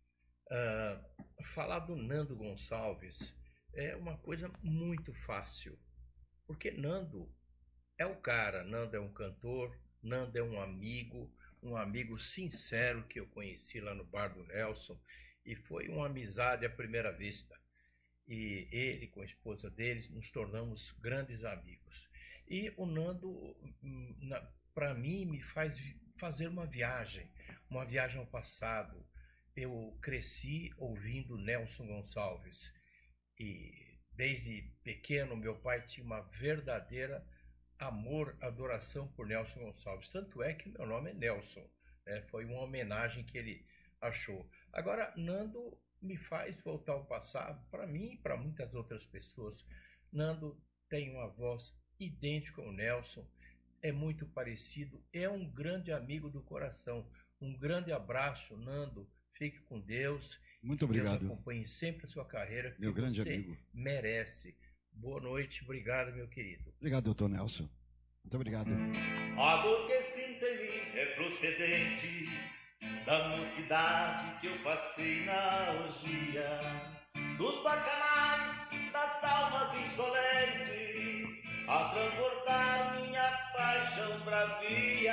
Uh, falar do Nando Gonçalves é uma coisa muito fácil, porque Nando é o cara, Nando é um cantor, Nando é um amigo, um amigo sincero que eu conheci lá no bar do Nelson, e foi uma amizade à primeira vista. E ele, com a esposa dele, nos tornamos grandes amigos. E o Nando, para mim, me faz fazer uma viagem, uma viagem ao passado. Eu cresci ouvindo Nelson Gonçalves. E desde pequeno, meu pai tinha uma verdadeira amor, adoração por Nelson Gonçalves. Tanto é que meu nome é Nelson, né? Foi uma homenagem que ele achou. Agora, Nando me faz voltar ao passado, para mim e para muitas outras pessoas. Nando tem uma voz idêntica ao Nelson, é muito parecido, é um grande amigo do coração. Um grande abraço, Nando, fique com Deus. Muito obrigado. Deus acompanhe sempre a sua carreira, que meu grande você amigo. merece. Boa noite, obrigado, meu querido. Obrigado, doutor Nelson. Muito obrigado. A dor que sinto em mim é procedente da mocidade que eu passei na orgia, dos bacanais, das almas insolentes, a transportar minha paixão bravia.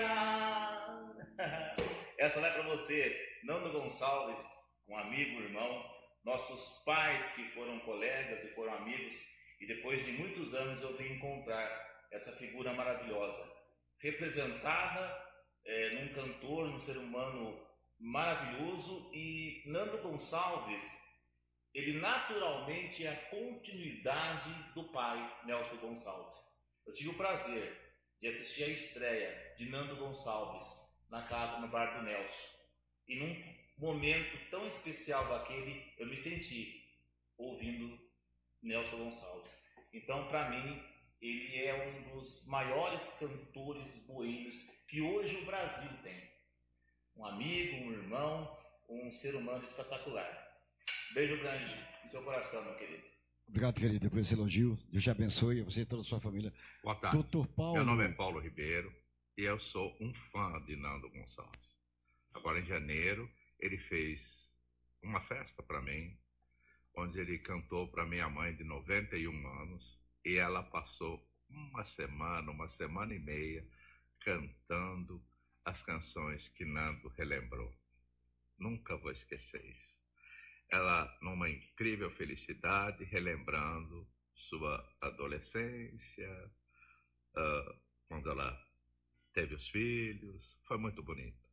Essa vai para você, Nando Gonçalves, um amigo, irmão, nossos pais que foram colegas e foram amigos, e depois de muitos anos eu vim encontrar essa figura maravilhosa, representada é, num cantor, num ser humano maravilhoso. E Nando Gonçalves, ele naturalmente é a continuidade do pai Nelson Gonçalves. Eu tive o prazer de assistir a estreia de Nando Gonçalves na casa, no bar do Nelson, e num momento tão especial daquele, eu me senti ouvindo Nelson Gonçalves. Então, para mim, ele é um dos maiores cantores boêmios que hoje o Brasil tem. Um amigo, um irmão, um ser humano espetacular. Beijo grande no seu coração, meu querido. Obrigado, querido, por esse elogio. Deus te abençoe, você e toda a sua família. Boa tarde. doutor Paulo. Meu nome é Paulo Ribeiro e eu sou um fã de Nando Gonçalves. Agora, em janeiro, ele fez uma festa para mim, onde ele cantou para minha mãe de noventa e um anos, e ela passou uma semana, uma semana e meia, cantando as canções que Nando relembrou. Nunca vou esquecer isso. Ela, numa incrível felicidade, relembrando sua adolescência, uh, quando ela teve os filhos. Foi muito bonito.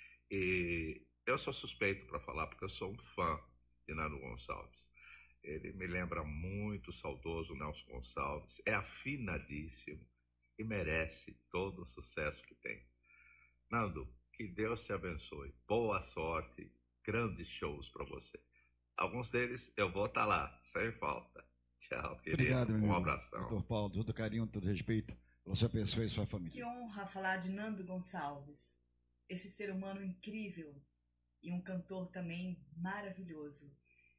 E eu sou suspeito para falar, porque eu sou um fã de Nando Gonçalves. Ele me lembra muito o saudoso Nelson Gonçalves. É afinadíssimo e merece todo o sucesso que tem. Nando, que Deus te abençoe. Boa sorte, grandes shows para você. Alguns deles eu vou estar lá, sem falta. Tchau, querido. Obrigado, meu um amigo. abração. doutor Paulo, todo carinho, todo respeito pela sua pessoa e sua família. Que honra falar de Nando Gonçalves. Esse ser humano incrível e um cantor também maravilhoso.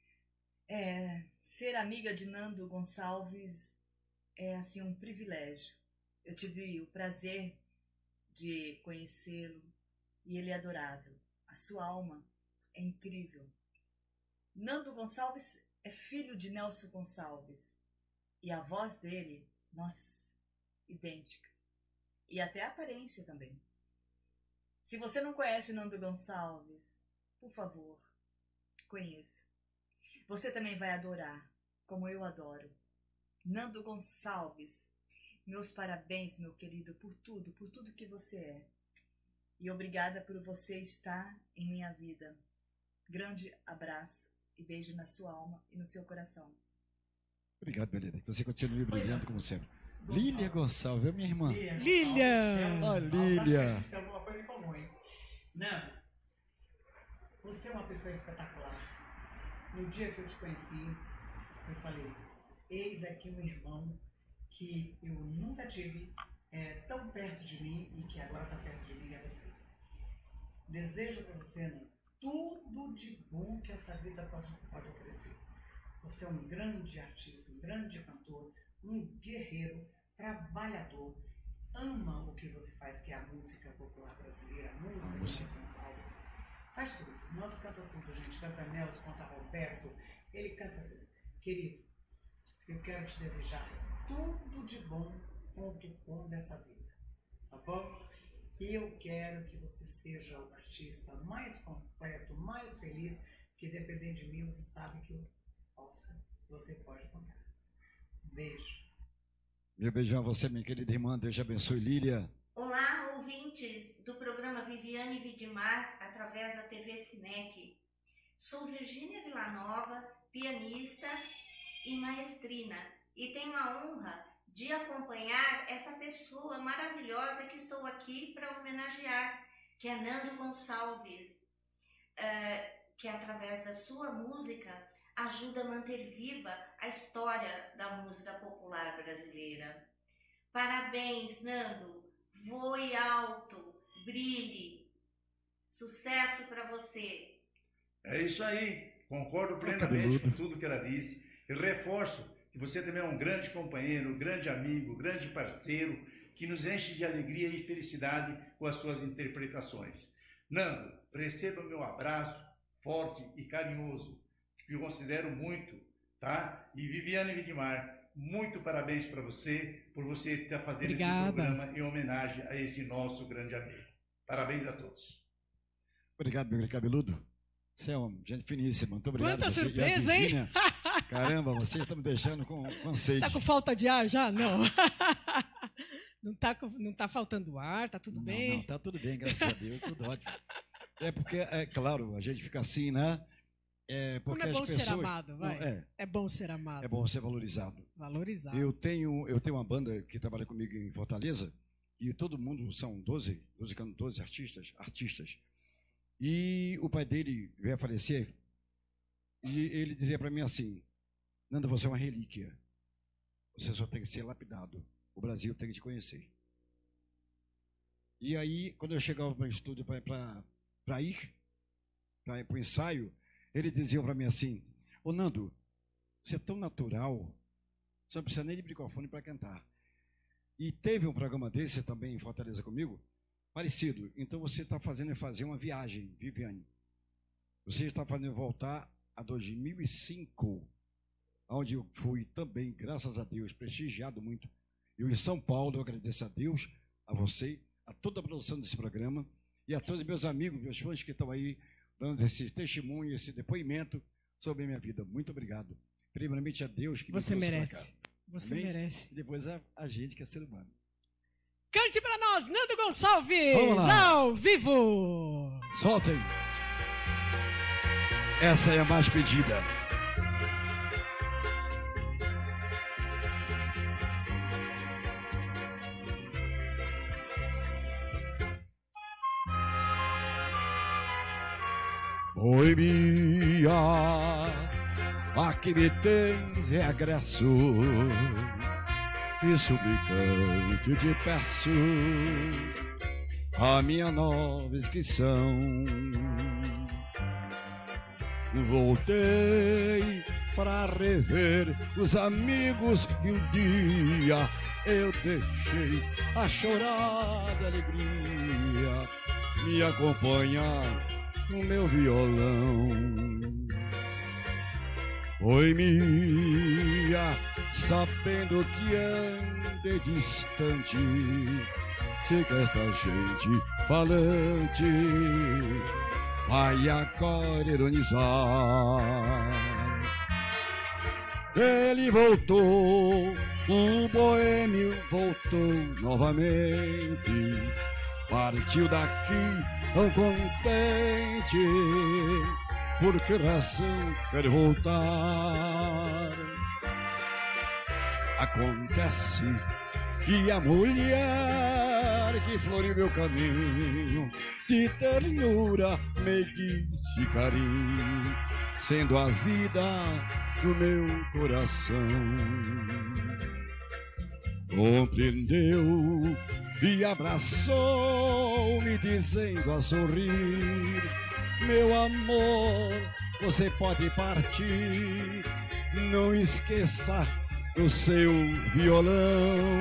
É, ser amiga de Nando Gonçalves é assim um privilégio. Eu tive o prazer de conhecê-lo e ele é adorável. A sua alma é incrível. Nando Gonçalves é filho de Nelson Gonçalves e a voz dele, nossa, idêntica. E até a aparência também. Se você não conhece Nando Gonçalves, por favor, conheça. Você também vai adorar, como eu adoro. Nando Gonçalves, meus parabéns, meu querido, por tudo, por tudo que você é. E obrigada por você estar em minha vida. Grande abraço e beijo na sua alma e no seu coração. Obrigado, Belinda. Que você continue brilhando como sempre. Lília Gonçalves, é minha irmã. Lília! Ah, Lília! A gente tem alguma coisa em comum, hein? Nando, você é uma pessoa espetacular. No dia que eu te conheci, eu falei, eis aqui um irmão que eu nunca tive é, tão perto de mim e que agora está perto de mim, é você. Desejo para você, Nando, tudo de bom que essa vida pode, pode oferecer. Você é um grande artista, um grande cantor, um guerreiro, trabalhador, ama o que você faz, que é a música popular brasileira, a música de Nelson Gonçalves. Faz tudo, Nando canta tudo, gente, canta Nelson, canta Roberto, ele canta tudo. Querido, eu quero te desejar tudo de bom, ponto com dessa vida, tá bom? E eu quero que você seja o artista mais completo, mais feliz, que dependendo de mim, você sabe que eu posso, você pode contar. Beijo. Meu beijão a você, minha querida irmã. Deus te abençoe, Lília. Olá, ouvintes do programa Viviane Vidimar, através da T V Cinec. Sou Virgínia Villanova, pianista e maestrina, e tenho a honra de acompanhar essa pessoa maravilhosa que estou aqui para homenagear, que é Nando Gonçalves, uh, que através da sua música ajuda a manter viva a história da música popular brasileira. Parabéns, Nando. Voe alto, brilhe. Sucesso para você. É isso aí. Concordo plenamente com tudo que ela disse. E reforço que você também é um grande companheiro, grande amigo, grande parceiro, que nos enche de alegria e felicidade com as suas interpretações. Nando, receba o meu abraço forte e carinhoso, que eu considero muito, tá? E Viviane Vidimar, muito parabéns para você, por você estar fazendo Obrigada. esse programa em homenagem a esse nosso grande amigo. Parabéns a todos. Obrigado, meu querido cabeludo. Você é uma gente finíssima. Muito obrigado. Quanta você. surpresa, hein? Caramba, vocês estão me deixando com, com sede. Tá com falta de ar já? Não. Não tá, com, não tá faltando ar, tá tudo não, bem? Não, tá tudo bem, graças a Deus, tudo ótimo. É porque, é claro, a gente fica assim, né? É porque Como é bom as pessoas, ser amado, vai. Não, é, é bom ser amado. É bom ser valorizado. Valorizado. Eu tenho, eu tenho uma banda que trabalha comigo em Fortaleza, e todo mundo são doze, doze, doze artistas, artistas. E o pai dele veio a falecer, e ele dizia para mim assim, Nando, você é uma relíquia. Você só tem que ser lapidado. O Brasil tem que te conhecer. E aí, quando eu chegava para o estúdio para ir, para o ensaio, ele dizia para mim assim, ô Nando, você é tão natural, você não precisa nem de microfone para cantar. E teve um programa desse também em Fortaleza comigo, parecido. Então você está fazendo fazer uma viagem, Viviane. Você está fazendo voltar a dois mil e cinco, onde eu fui também, graças a Deus, prestigiado muito. Eu em São Paulo, eu agradeço a Deus, a você, a toda a produção desse programa e a todos meus amigos, meus fãs que estão aí dando esse testemunho, esse depoimento sobre a minha vida. Muito obrigado. Primeiramente a Deus que você me trouxe merece. pra cá. Você Amém? merece. E depois a, a gente que é ser humano. Cante pra nós, Nando Gonçalves, Vamos lá. ao vivo. Soltem. Essa é a mais pedida. Boemia, aqui me tens regresso, e suplicante te peço a minha nova inscrição. Voltei para rever os amigos que um dia eu deixei a chorar de alegria me acompanhar no meu violão. Oi, Mia, sabendo que andei distante, sei que esta gente falante vai agora ironizar. Ele voltou, o boêmio voltou novamente, partiu daqui tão contente. Por que razão quer voltar? Acontece que a mulher que floriu meu caminho de ternura, meiguice e carinho, sendo a vida do meu coração, compreendeu e abraçou, me dizendo a sorrir: meu amor, você pode partir, não esqueça do seu violão.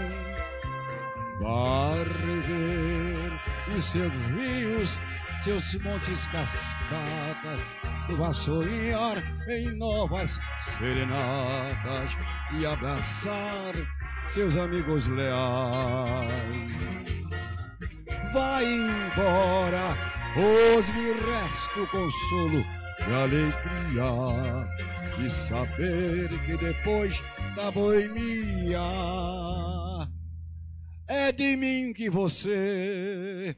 Vá rever os seus rios, seus montes, cascadas, vá sonhar em novas serenatas e abraçar seus amigos leais. Vai embora, pois me resta o consolo e a alegria de saber que depois da boemia é de mim que você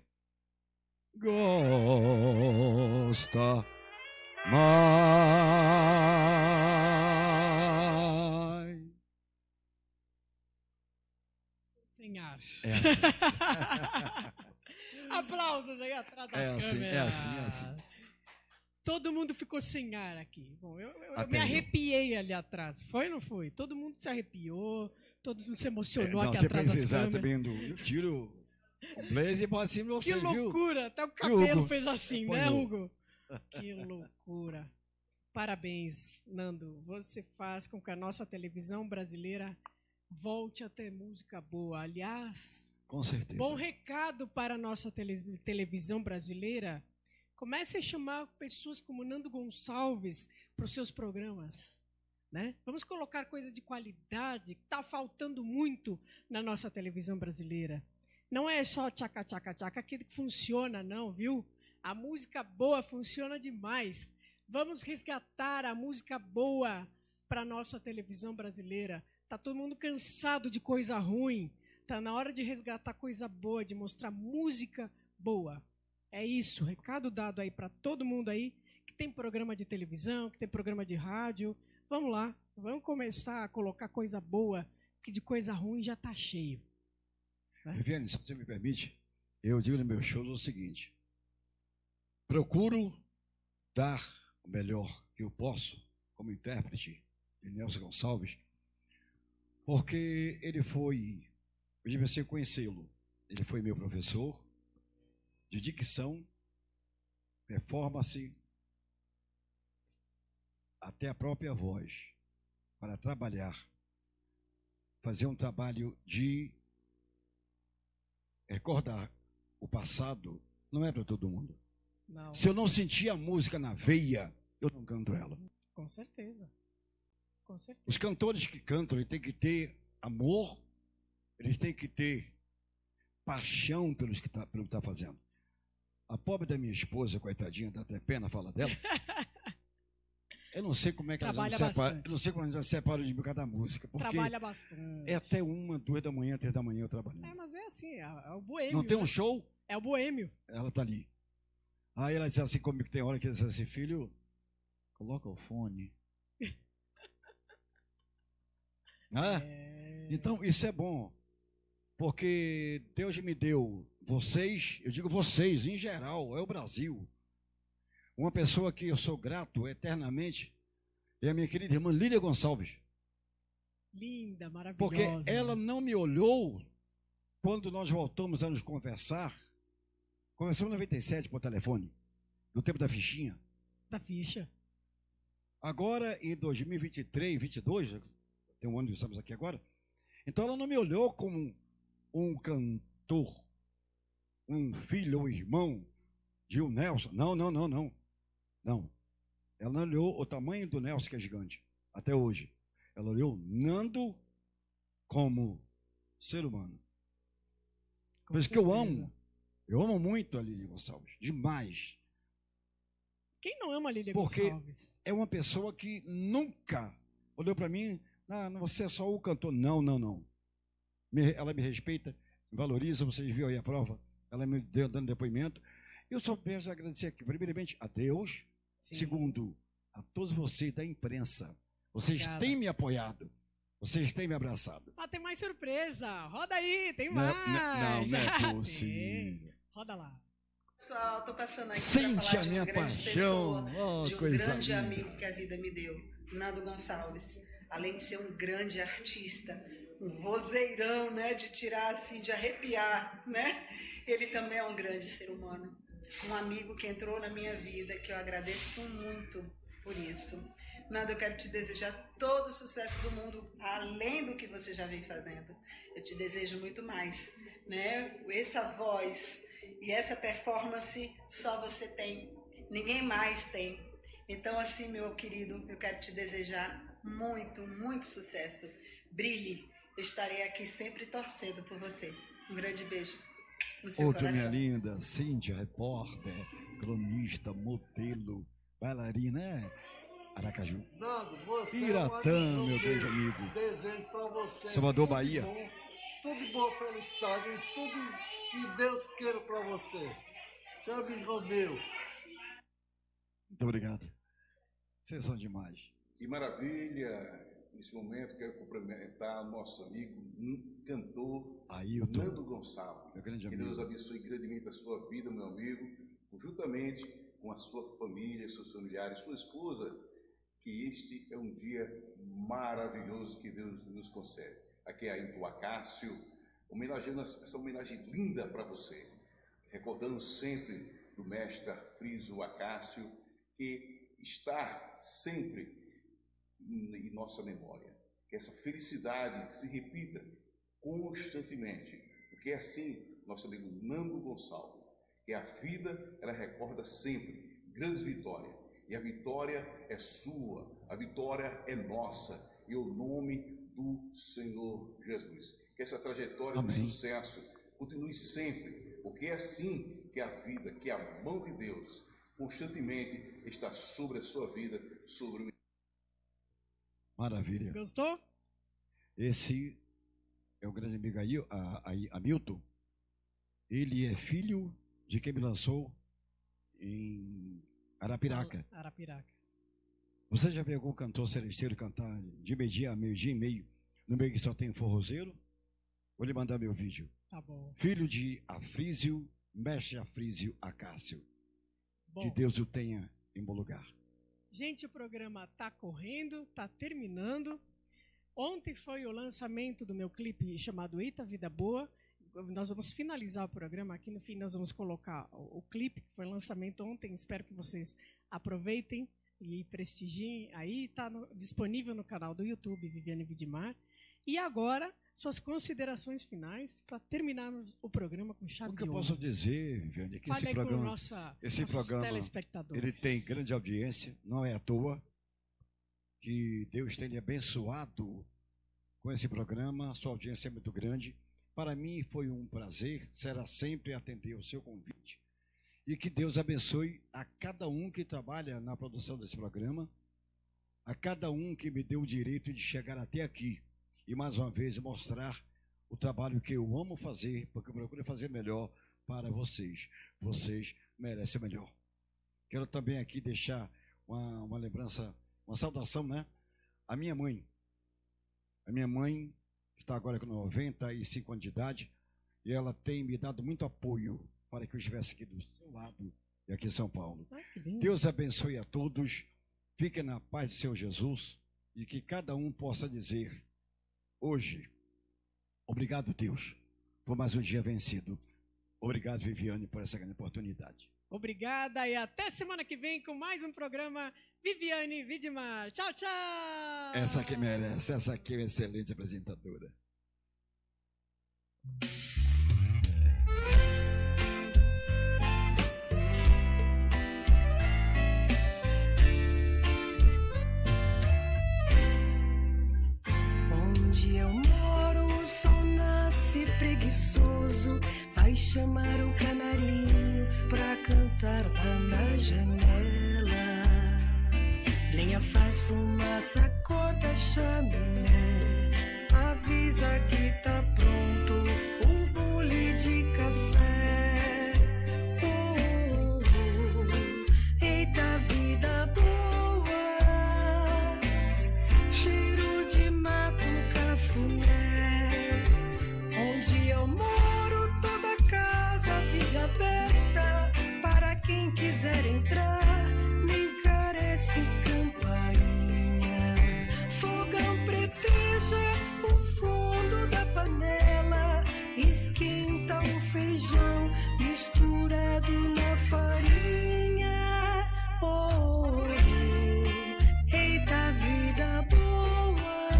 gosta mais. Sem ar. É assim. Aplausos aí atrás das É assim, câmeras. é assim, é assim. Todo mundo ficou sem ar aqui. Bom, eu, eu- eu Até me eu. arrepiei ali atrás. Foi ou não foi? Todo mundo se arrepiou, todo mundo se emocionou É, não, aqui se atrás das precisar câmeras. também do eu tiro o blazer e bota assim pra você, Que viu? loucura! Até o Viu, cabelo Hugo? fez assim, Põe né, no- Hugo? Que loucura. Parabéns, Nando. Você faz com que a nossa televisão brasileira volte a ter música boa. Aliás, Com certeza. bom recado para a nossa tele- televisão brasileira. Comece a chamar pessoas como Nando Gonçalves para os seus programas. Né? Vamos colocar coisa de qualidade, que está faltando muito na nossa televisão brasileira. Não é só tchaca, tchaca, tchaca que funciona, não, viu? A música boa funciona demais. Vamos resgatar a música boa para a nossa televisão brasileira. Está todo mundo cansado de coisa ruim. Está na hora de resgatar coisa boa, de mostrar música boa. É isso, recado dado aí para todo mundo aí que tem programa de televisão, que tem programa de rádio. Vamos lá, vamos começar a colocar coisa boa, que de coisa ruim já está cheio. Viviane, se você me permite, eu digo no meu show o seguinte: procuro dar o melhor que eu posso como intérprete de Nelson Gonçalves, porque ele foi, eu devia ser conhecê-lo, ele foi meu professor de dicção, performance, até a própria voz, para trabalhar, fazer um trabalho de recordar o passado, não é para todo mundo. Não. Se eu não sentir a música na veia, eu não canto ela. Com certeza. Com certeza. Os cantores que cantam, eles têm que ter amor, eles têm que ter paixão pelos que tá, pelo que está fazendo. A pobre da minha esposa, coitadinha, dá até pena falar dela. Eu não sei como é que ela Trabalha já se separa, bastante. eu não sei como ela já se separa de mim por causa da música. Porque Trabalha bastante. é até uma, duas da manhã, três da manhã eu trabalhando. É, mas é assim, é, é o boêmio. Não tem um né? show? É o boêmio. Ela tá ali. Aí ela disse assim comigo, tem hora que ela disse assim, filho, coloca o fone. Ah, então, isso é bom, porque Deus me deu vocês, eu digo vocês, em geral, é o Brasil. Uma pessoa que eu sou grato eternamente é a minha querida irmã Lília Gonçalves, Linda, maravilhosa. porque ela não me olhou quando nós voltamos a nos conversar. Conversamos em noventa e sete por telefone, no tempo da fichinha. Da ficha. Agora, em dois mil e vinte e três, vinte e dois, tem um ano que estamos aqui agora, então ela não me olhou como um cantor, um filho ou irmão de um Nelson. Não, não, não, não. Não. Ela não olhou o tamanho do Nelson, que é gigante, até hoje. Ela olhou Nando como ser humano. Por isso que eu amo. Eu amo muito a Lília Gonçalves. Demais. Quem não ama a Lília Porque Gonçalves? é uma pessoa que nunca olhou para mim, ah, você é só o cantor. Não, não, não. Me, ela me respeita, me valoriza, vocês viram aí a prova, ela me deu dando depoimento. Eu só peço agradecer aqui, primeiramente, a Deus, Sim. segundo, a todos vocês da imprensa. Vocês Obrigada. têm me apoiado, vocês têm me abraçado. Ah, tem mais surpresa, roda aí, tem Não, mais. não, não é possível. Roda lá. Pessoal, estou passando aqui Sente para falar a de minha uma grande paixão. pessoa, Oh, de um coisa grande linda. amigo que a vida me deu, Nando Gonçalves. Além de ser um grande artista, um vozeirão, né, de tirar assim, de arrepiar, né? Ele também é um grande ser humano, um amigo que entrou na minha vida, que eu agradeço muito por isso. Nando, eu quero te desejar todo o sucesso do mundo, além do que você já vem fazendo. Eu te desejo muito mais, né? Essa voz e essa performance só você tem, ninguém mais tem. Então, assim, meu querido, eu quero te desejar muito, muito sucesso. Brilhe, eu estarei aqui sempre torcendo por você. Um grande beijo no seu Outra coração. minha linda, Cíntia, repórter, cronista, modelo, bailarina, é Aracaju. Nando, você Piratã, é um meu grande amigo. Desejo para você. Salvador, tudo Bahia. Bom, tudo de boa felicidade e tudo que Deus queira para você. Seu amigo meu. Muito obrigado. Vocês são demais. Que maravilha! Nesse momento quero cumprimentar nosso amigo, um cantor, Ailton, Nando Gonçalves. Meu grande que amigo. Deus abençoe grandemente a sua vida, meu amigo, juntamente com a sua família, seus familiares, sua esposa, que este é um dia maravilhoso que Deus nos concede. Aqui é Ailton Acácio, homenageando essa homenagem linda para você, recordando sempre do mestre Afrísio Acácio, que está sempre em nossa memória. Que essa felicidade se repita constantemente, porque é assim, nosso amigo Nando Gonçalves, que a vida, ela recorda sempre grandes vitórias, e a vitória é sua, a vitória é nossa, e o nome do Senhor Jesus. Que essa trajetória Amém. de sucesso continue sempre, porque é assim que a vida, que a mão de Deus constantemente está sobre a sua vida, sobre o... Maravilha. Gostou? Esse é o grande amigo aí, a, a, Hamilton. Ele é filho de quem me lançou em Arapiraca. Arapiraca. Você já viu algum cantor celesteiro cantar de meio-dia a meio-dia e meio, no meio que só tem forrozeiro? Vou lhe mandar meu vídeo. Tá bom. Filho de Afrísio, mestre Afrísio Acácio. Bom. Que Deus o tenha em bom lugar. Gente, o programa tá correndo, tá terminando. Ontem foi o lançamento do meu clipe chamado Eita Vida Boa. Nós vamos finalizar o programa. Aqui no fim nós vamos colocar o, o clipe, que foi o lançamento ontem. Espero que vocês aproveitem e prestigiem. Aí está disponível no canal do YouTube, Viviane Vidimar. E agora, suas considerações finais para terminarmos o programa com chave O que de eu ouro. posso dizer, Viviane, que Fale esse aí com programa, nossa- esse nossos programa, telespectadores. ele tem grande audiência, não é à toa. Que Deus tenha abençoado com esse programa, sua audiência é muito grande. Para mim foi um prazer, será sempre atender o seu convite. E que Deus abençoe a cada um que trabalha na produção desse programa, a cada um que me deu o direito de chegar até aqui e mais uma vez mostrar o trabalho que eu amo fazer, porque eu procuro fazer melhor para vocês. Vocês merecem o melhor. Quero também aqui deixar uma, uma lembrança, uma saudação, né? A minha mãe. A minha mãe está agora com noventa e cinco anos de idade e ela tem me dado muito apoio para que eu estivesse aqui do seu lado e aqui em São Paulo. Ai, que lindo. Deus abençoe a todos, fiquem na paz do Senhor Jesus e que cada um possa dizer hoje, obrigado Deus, por mais um dia vencido. Obrigado, Viviane, por essa grande oportunidade. Obrigada e até semana que vem com mais um programa Viviane Vidmar. Tchau, tchau! Essa que merece, essa aqui é uma excelente apresentadora. Onde eu moro, o sol nasce preguiçoso, vai chamar o canarinho pra cantar lá na janela. Lenha faz fumaça, acorda a chaminé, avisa que tá pronto o bule de café. Oh, oh, oh. Eita vida boa, cheiro de mato, cafuné. Onde eu moro, toda casa vive aberta para quem quiser entrar, nem carece campainha. Fogão preteja o fundo da panela, esquenta o feijão misturado na farinha. Oh, oh, oh. Eita vida boa,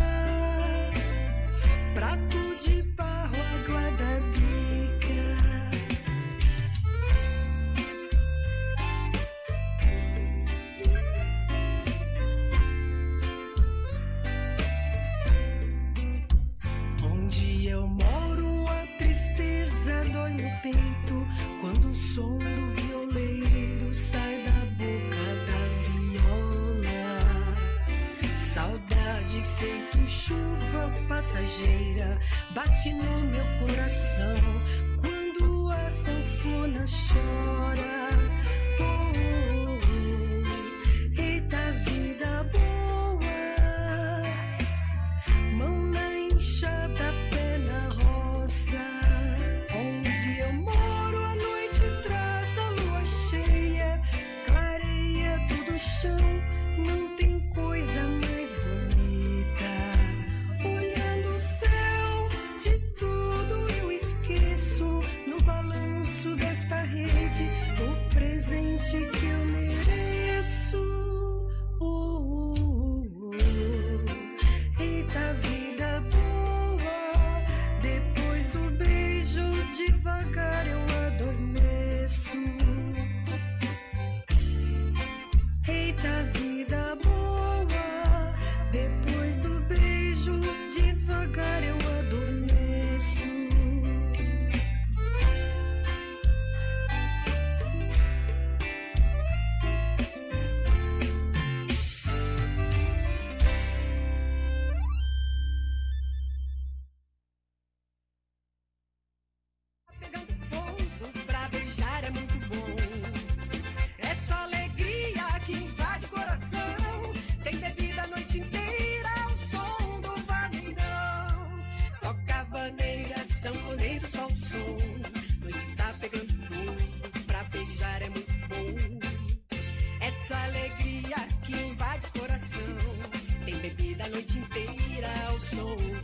prato de barro, água da bica. Onde eu moro, a tristeza dói no peito quando o som do violeiro sai da boca da viola. Saudade feito chuva passageira bate no meu coração quando a sanfona chora. Oh, oh, oh. Eita vida boa, mão na enxada, pé na roça. Onde eu moro, a noite traz a lua cheia, clareia todo o chão, não tem coisa mais bonita. Olhando o céu, de tudo eu esqueço, no balanço desta rede, o presente que eu mereço. Oh, oh, oh, oh. Eita vida boa, depois do beijo devagar eu adormeço. Eita vida boa, depois do beijo devagar eu adormeço. Pra beijar é muito bom. Essa alegria que invade o coração. Tem bebida a noite inteira, o som do vaneirão. Toca a vaneira, sanfoneiro, só o som. Noite tá pegando fogo, pra beijar é muito bom. Essa alegria que invade o coração. Tem bebida a noite inteira, o som